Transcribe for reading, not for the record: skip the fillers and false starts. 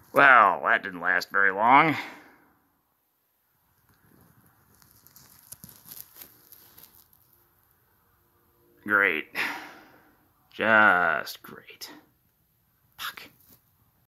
Well, that didn't last very long. Great. Just great. Fuck.